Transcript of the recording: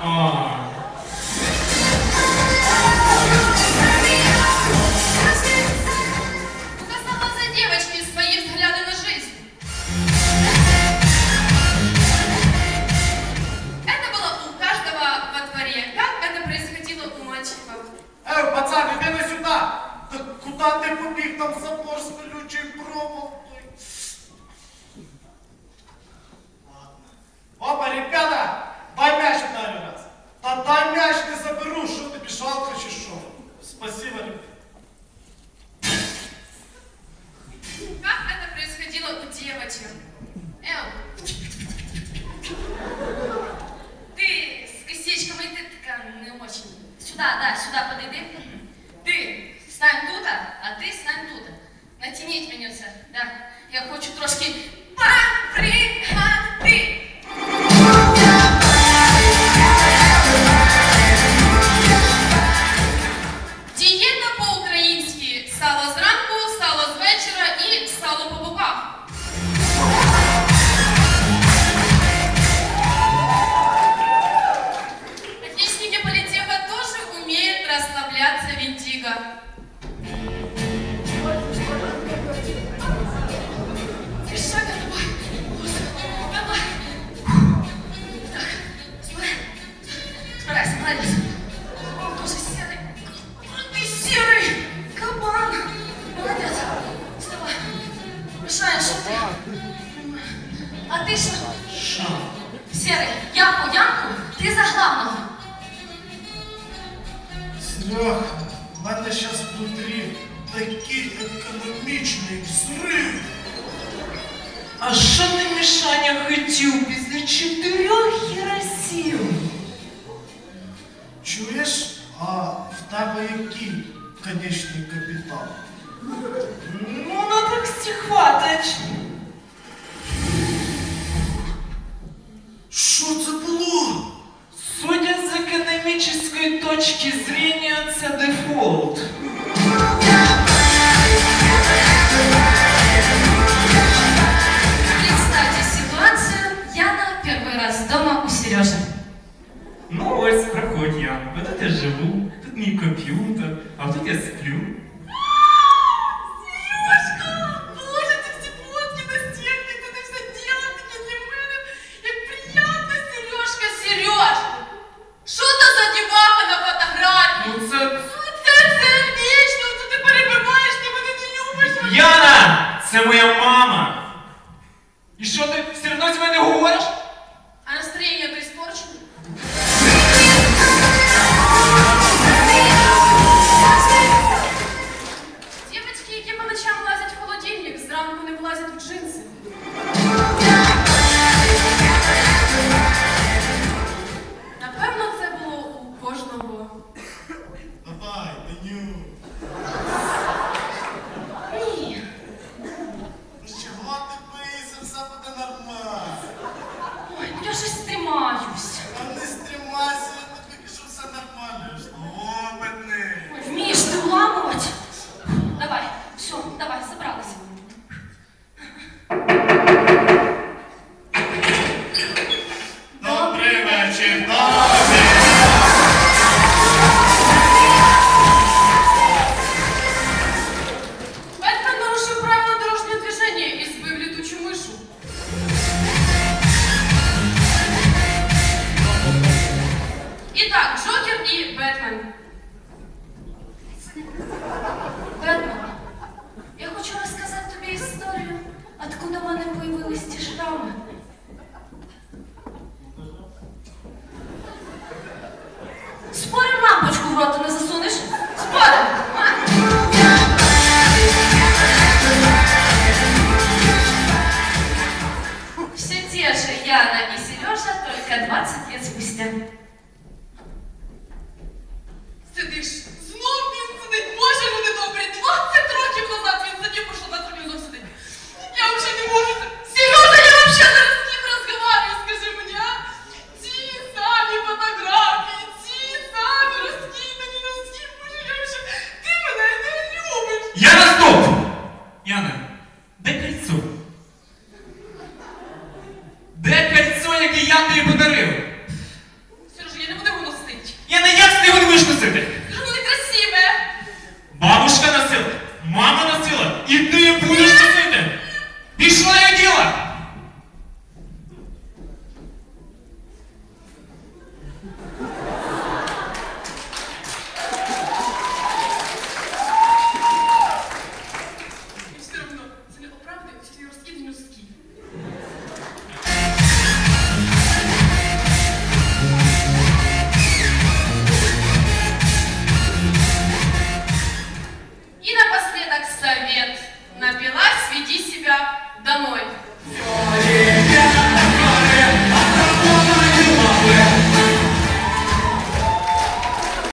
Указала за девочки свои взгляды на жизнь. Это было у каждого во дворе. Как это происходило у мальчиков? Пацан, іди не сюди! Так куди ти побіг? Там забор з колючою проволокою. Ладно. Опа, ребята! Дай мяч ударю раз. Та дай мяч не заберу, що тобі жалко чи що? Спасибо, ребята. Как это происходило у девочек? Ты с косичками, ты такая не очень. Сюда, да, сюда подойди. Ты стань тут, а ты стань тут. Натяніть мені це, да. Я хочу трошки попригати. Дієта по-українськи. Сало зранку, сало з вечора і сало по боках. Отличники политеха тоже умеют расслабляться, Винтиго. Шага, давай. Давай. Так, старайся, молодец. Он тоже серый. Ты серый кабан. Молодец. Вставай. Мишаня, что ты? А ты что? Що? Серый, ямку, ты за главного. Серега, в мене зараз внутрі такий економічний взрив. А що ти, Мішаня, хотів після 4 хіросів? Чуєш? А в тебе який конечний капітал? Ну, на таксі хватить. Що це було? Судя з економічної точки зрения, це дефолт. Представьте ситуацию. Яна первый раз дома у Сережи. Ну ось, проходь я. Вот тут я живу, тут мій комп'ютер, а тут я сплю. Сережка! Боже, ты все фотки на стенке, ты все делал таки для меня. Как приятно, Сережка, Сереж! Что это за деваха на фотографии? Ну це... Це вічно, це ти перебиваєш, ти мене не любиш. Яна! Це моя мама! І що ти все одно з мене говориш? А настроение то испорчено? Девочки, які по ночам лазять в холодильник, зранку не влазять в джинси. Напевно, це було у кожного. Давай, Даню. Ні. Ну чого ти боїшся? Все буде нормально. Ой, ну я щось стримаюсь. А не стримайся, я тобі кажу, все нормально. Я ж опитний. Ой, вмієш ти вламувати? Давай, все, давай, собралися. Добрий вечір, добрий. Бэтмен нарушил правила дорожного движения и сбив летучую мышу. Итак, Джокер и Бэтмен. Бэтмен, я хочу розказати тобі історію, откуда в мене появились ті шрами. Спорим, лампочку в рот не засунеш? Спорим, а? Все те же Яна и Сережа, только 20 лет спустя. Сидиш, знов він сидить. Боже, люди добрі, 20 років назад він сидів, пройшло 20 років знов сидить. Я взагалі не можу. Сережа, я взагалі зараз з ким розмовляю, скажи мені, а? Ті самі фотографії, ті самі розкидані носки. Боже, я взагалі, ти мене не любиш. Яна, стоп! Яна, де кольцо? Де кольцо, яке я тобі подарив?